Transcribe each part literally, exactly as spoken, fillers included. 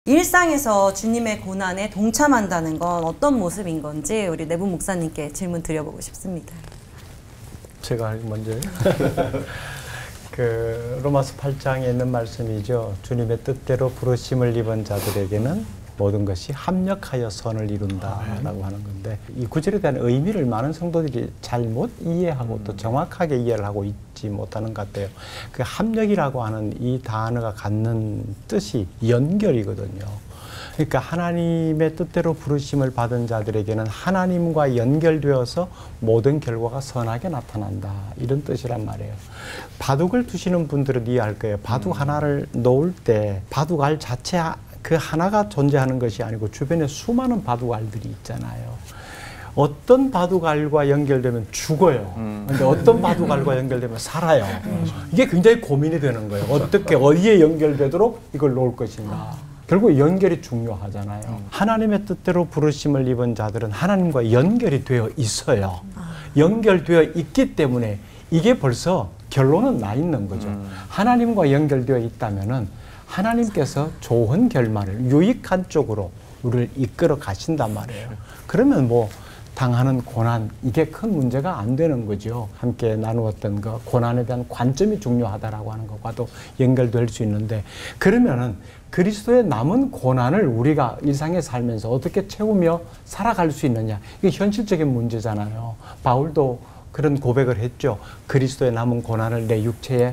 일상에서 주님의 고난에 동참한다는 건 어떤 모습인 건지 우리 내부 목사님께 질문 드려보고 싶습니다. 제가 먼저요. 그 로마서 팔 장에 있는 말씀이죠. 주님의 뜻대로 부르심을 입은 자들에게는 모든 것이 합력하여 선을 이룬다라고 하는 건데, 이 구절에 대한 의미를 많은 성도들이 잘못 이해하고 음. 또 정확하게 이해를 하고 있지 못하는 것 같아요. 그 합력이라고 하는 이 단어가 갖는 뜻이 연결이거든요. 그러니까 하나님의 뜻대로 부르심을 받은 자들에게는 하나님과 연결되어서 모든 결과가 선하게 나타난다, 이런 뜻이란 말이에요. 바둑을 두시는 분들은 이해할 거예요. 바둑 음. 하나를 놓을 때 바둑알 자체 그 하나가 존재하는 것이 아니고 주변에 수많은 바둑알들이 있잖아요. 어떤 바둑알과 연결되면 죽어요. 음. 근데 어떤 바둑알과 연결되면 살아요. 음. 이게 굉장히 고민이 되는 거예요. 어떻게 어디에 연결되도록 이걸 놓을 것인가. 결국 연결이 중요하잖아요. 음. 하나님의 뜻대로 부르심을 입은 자들은 하나님과 연결이 되어 있어요. 아. 연결되어 있기 때문에 이게 벌써 결론은 나 있는 거죠. 음. 하나님과 연결되어 있다면은 하나님께서 좋은 결말을 유익한 쪽으로 우리를 이끌어 가신단 말이에요. 그러면 뭐 당하는 고난, 이게 큰 문제가 안 되는 거죠. 함께 나누었던 그 고난에 대한 관점이 중요하다라고 하는 것과도 연결될 수 있는데, 그러면은 그리스도의 남은 고난을 우리가 일상에 살면서 어떻게 채우며 살아갈 수 있느냐, 이게 현실적인 문제잖아요. 바울도 그런 고백을 했죠. 그리스도의 남은 고난을 내 육체에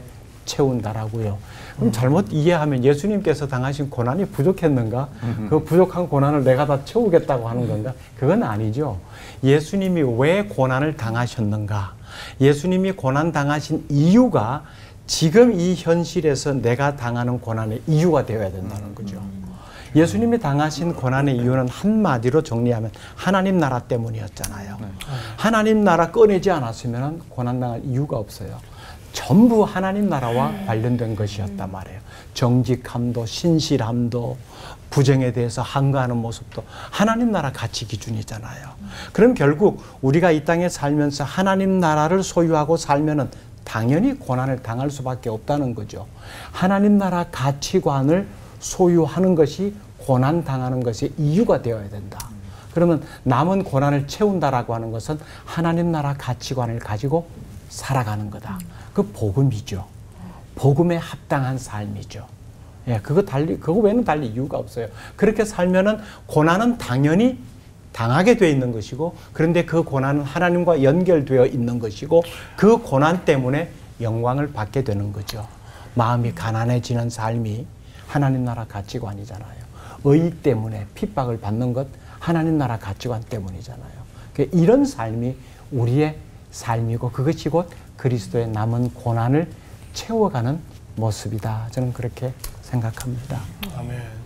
채운다라고요. 그럼 잘못 이해하면 예수님께서 당하신 고난이 부족했는가? 음흠. 그 부족한 고난을 내가 다 채우겠다고 하는 건가? 그건 아니죠. 예수님이 왜 고난을 당하셨는가? 예수님이 고난 당하신 이유가 지금 이 현실에서 내가 당하는 고난의 이유가 되어야 된다는 거죠. 예수님이 당하신 고난의 이유는 한마디로 정리하면 하나님 나라 때문이었잖아요. 하나님 나라 꺼내지 않았으면 고난 당할 이유가 없어요. 전부 하나님 나라와 관련된 것이었단 말이에요. 정직함도 신실함도 부정에 대해서 항거하는 모습도 하나님 나라 가치 기준이잖아요. 그럼 결국 우리가 이 땅에 살면서 하나님 나라를 소유하고 살면은 당연히 고난을 당할 수밖에 없다는 거죠. 하나님 나라 가치관을 소유하는 것이 고난 당하는 것의 이유가 되어야 된다. 그러면 남은 고난을 채운다라고 하는 것은 하나님 나라 가치관을 가지고 살아가는 거다. 그 복음이죠. 복음에 합당한 삶이죠. 예, 그거 달리, 그거 외에는 달리 이유가 없어요. 그렇게 살면은 고난은 당연히 당하게 되어 있는 것이고, 그런데 그 고난은 하나님과 연결되어 있는 것이고, 그 고난 때문에 영광을 받게 되는 거죠. 마음이 가난해지는 삶이 하나님 나라 가치관이잖아요. 의 때문에 핍박을 받는 것 하나님 나라 가치관 때문이잖아요. 그러니까 이런 삶이 우리의 삶이고, 그것이 곧 그리스도의 남은 고난을 채워가는 모습이다. 저는 그렇게 생각합니다. 아멘.